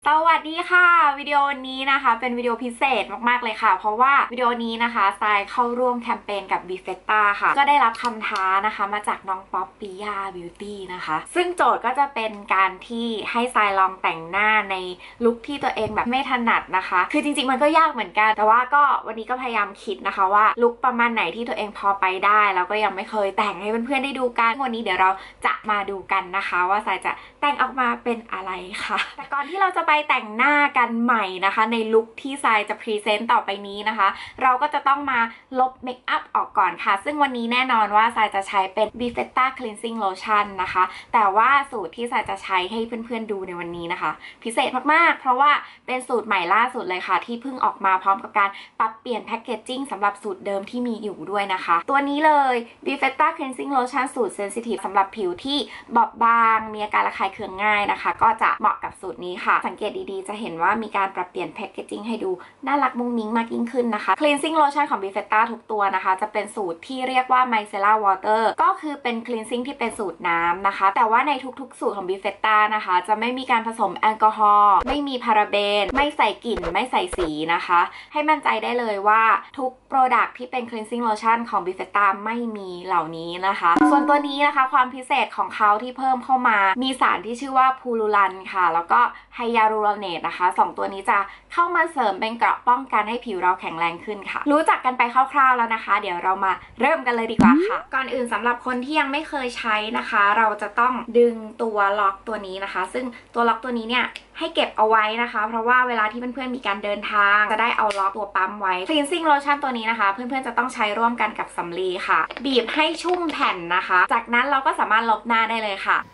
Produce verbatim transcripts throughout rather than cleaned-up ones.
สวัสดีค่ะวิดีโอนี้นะคะเป็นวิดีโอพิเศษมากๆเลยค่ะเพราะว่าวิดีโอนี้นะคะทรายเข้าร่วมแคมเปญกับ บี เฟตตา ค่ะก็ได้รับคำท้านะคะมาจากน้องป๊อปปิยาบิวตี้นะคะซึ่งโจทย์ก็จะเป็นการที่ให้ทรายลองแต่งหน้าในลุคที่ตัวเองแบบไม่ถนัดนะคะคือจริงๆมันก็ยากเหมือนกันแต่ว่าก็วันนี้ก็พยายามคิดนะคะว่าลุคประมาณไหนที่ตัวเองพอไปได้แล้วก็ยังไม่เคยแต่งให้เพื่อนๆได้ดูกันวันนี้เดี๋ยวเราจะมาดูกันนะคะว่าทรายจะแต่งออกมาเป็นอะไรค่ะแต่ก่อนที่เราจะไปแต่งหน้ากันใหม่นะคะในลุคที่ทรายจะพรีเซนต์ต่อไปนี้นะคะเราก็จะต้องมาลบเมคอัพออกก่อนค่ะซึ่งวันนี้แน่นอนว่าทรายจะใช้เป็น บี เฟตตา Cleansing Lotion นะคะแต่ว่าสูตรที่ทรายจะใช้ให้เพื่อนๆดูในวันนี้นะคะพิเศษมากๆเพราะว่าเป็นสูตรใหม่ล่าสุดเลยค่ะที่เพิ่งออกมาพร้อมกับการปรับเปลี่ยนแพคเกจจิ้งสำหรับสูตรเดิมที่มีอยู่ด้วยนะคะตัวนี้เลย บี เฟตตา Cleansing Lotion สูตร Sensitive สำหรับผิวที่บอบบางมีอาการระคายเคืองง่ายนะคะก็จะเหมาะกับสูตรนี้ค่ะสังเกตดีๆจะเห็นว่ามีการปรับเปลี่ยนแพคเกจจิ้งให้ดูน่ารักมุ้งมิ้งมากยิ่งขึ้นนะคะ Cleansing Lotion ของ บี เฟตตา ทุกตัวนะคะจะเป็นสูตรที่เรียกว่า Micellar Water ก็คือเป็น Cleansing ที่เป็นสูตรน้ำนะคะแต่ว่าในทุกๆสูตรของ บี เฟตตา นะคะจะไม่มีการผสมแอลกอฮอล์ไม่มีพาราเบนไม่ใส่กลิ่นไม่ใส่สีนะคะให้มั่นใจได้เลยว่าทุก Product ที่เป็น Cleansing Lotion ของ บี เฟตตา ไม่มีเหล่านี้นะคะส่วนตัวนี้นะคะความพิเศษของเขาที่เพิ่มเข้ามามีสารที่ชื่อว่าพูลูรันค่ะแล้วก็ไฮยาลูรอเนตนะคะสองตัวนี้จะเข้ามาเสริมเป็นเกราะป้องกันให้ผิวเราแข็งแรงขึ้นค่ะรู้จักกันไปคร่าวๆแล้วนะคะเดี๋ยวเรามาเริ่มกันเลยดีกว่าค่ะก่อนอื่นสำหรับคนที่ยังไม่เคยใช้นะคะเราจะต้องดึงตัวล็อกตัวนี้นะคะซึ่งตัวล็อกตัวนี้เนี่ยให้เก็บเอาไว้นะคะเพราะว่าเวลาที่เพื่อนๆมีการเดินทางจะได้เอาล็อกตัวปั๊มไว้ Cleansing Lotion ตัวนี้นะคะเพื่อนๆจะต้องใช้ร่วมกันกับสำลีค่ะบีบให้ชุ่มแผ่นนะคะจากนั้นเราก็สามารถลบหน้าได้เลยค่ะ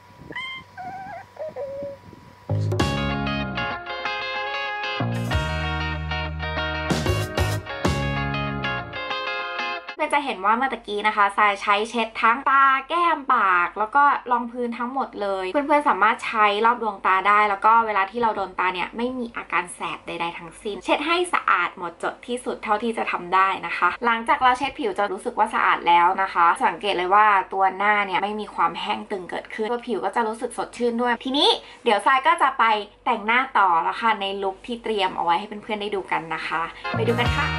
จะเห็นว่าเมื่อตะกี้นะคะทรายใช้เช็ดทั้งตาแก้มปากแล้วก็รองพื้นทั้งหมดเลยเพื่อนๆสามารถใช้รอบดวงตาได้แล้วก็เวลาที่เราโดนตาเนี่ยไม่มีอาการแสบใดๆทั้งสิ้นเช็ดให้สะอาดหมดจดที่สุดเท่าที่จะทำได้นะคะหลังจากเราเช็ดผิวจะรู้สึกว่าสะอาดแล้วนะคะสังเกตเลยว่าตัวหน้าเนี่ยไม่มีความแห้งตึงเกิดขึ้นตัวผิวก็จะรู้สึกสดชื่นด้วยทีนี้เดี๋ยวทรายก็จะไปแต่งหน้าต่อแล้วค่ะในลุคที่เตรียมเอาไว้ให้เพื่อนๆได้ดูกันนะคะไปดูกันค่ะ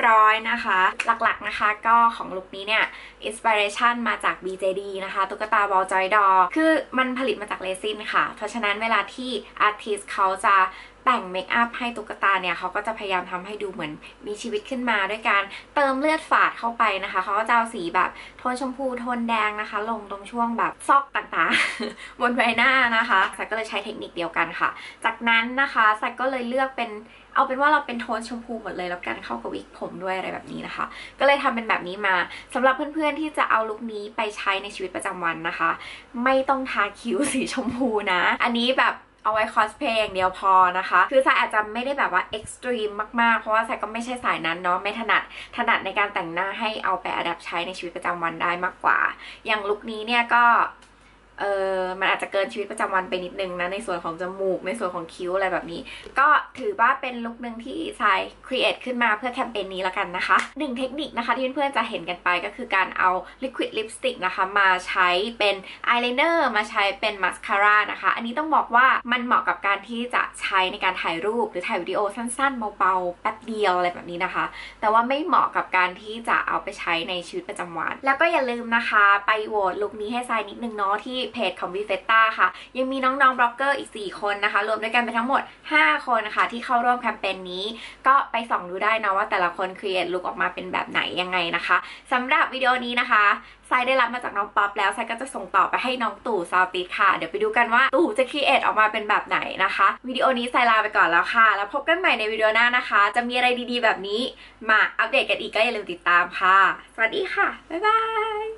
ร้อยนะคะหลักๆนะคะก็ของลุคนี้เนี่ยอินสปิเรชันมาจาก บี เจ ดี นะคะตุ๊กตาบอลจอยดอคือมันผลิตมาจากเรซินค่ะเพราะฉะนั้นเวลาที่อาร์ติสต์เขาจะแต่งเมคอัพให้ตุ๊กตาเนี่ยเขาก็จะพยายามทำให้ดูเหมือนมีชีวิตขึ้นมาด้วยการเติมเลือดฝาดเข้าไปนะคะเขาก็จะเอาสีแบบโทนชมพูโทนแดงนะคะลงตรงช่วงแบบซอกต่างๆ บนใบหน้านะคะแซคก็เลยใช้เทคนิคเดียวกันค่ะจากนั้นนะคะแซคก็เลยเลือกเป็นเอาเป็นว่าเราเป็นโทนชมพูหมดเลยแล้วกันเข้ากับวิกผมด้วยอะไรแบบนี้นะคะก็เลยทำเป็นแบบนี้มาสำหรับเพื่อนๆที่จะเอาลุคนี้ไปใช้ในชีวิตประจำวันนะคะไม่ต้องทาคิ้วสีชมพูนะอันนี้แบบเอาไว้คอสเพลย์อย่างเดียวพอนะคะคือสายอาจจะไม่ได้แบบว่าเอ็กซ์ตรีมมากๆเพราะว่าสายก็ไม่ใช่สายนั้นเนาะไม่ถนัดถนัดในการแต่งหน้าให้เอาไปอัดแอปใช้ในชีวิตประจำวันได้มากกว่าอย่างลุคนี้เนี่ยก็เออมันอาจจะเกินชีวิตประจำวันไปนิดนึงนะในส่วนของจมูกในส่วนของคิ้วอะไรแบบนี้ก็ถือว่าเป็นลุคนึงที่ทรายครีเอทขึ้นมาเพื่อแคมเปญนี้แล้วกันนะคะหนึ่งเทคนิคนะคะที่เพื่อนๆจะเห็นกันไปก็คือการเอาลิควิดลิปสติกนะคะมาใช้เป็นอายไลเนอร์มาใช้เป็นมาสคาร่านะคะอันนี้ต้องบอกว่ามันเหมาะกับการที่จะใช้ในการถ่ายรูปหรือถ่ายวิดีโอสั้นๆเบาๆแป๊บเดียวอะไรแบบนี้นะคะแต่ว่าไม่เหมาะกับการที่จะเอาไปใช้ในชีวิตประจำวันแล้วก็อย่าลืมนะคะไปโหวตลุคนี้ให้ทรายนิดนึงเนาะที่เพจของ Bifetta ค่ะยังมีน้องๆบล็อกเกอร์อีกสี่คนนะคะรวมด้วยกันเป็นทั้งหมดห้าคนนะคะที่เข้าร่วมแคมเปญนี้ก็ไปส่องดูได้นะว่าแต่ละคนครีเอทลุคออกมาเป็นแบบไหนยังไงนะคะสำหรับวิดีโอนี้นะคะทรายได้รับมาจากน้องป๊อปแล้วทรายก็จะส่งต่อไปให้น้องตู่ซาวติสค่ะเดี๋ยวไปดูกันว่าตู่จะครีเอทออกมาเป็นแบบไหนนะคะวิดีโอนี้ทรายลาไปก่อนแล้วค่ะแล้วพบกันใหม่ในวิดีโอหน้านะคะจะมีอะไรดีๆแบบนี้มาอัปเดตกันอีกก็อย่าลืมติดตามค่ะสวัสดีค่ะบ๊ายบาย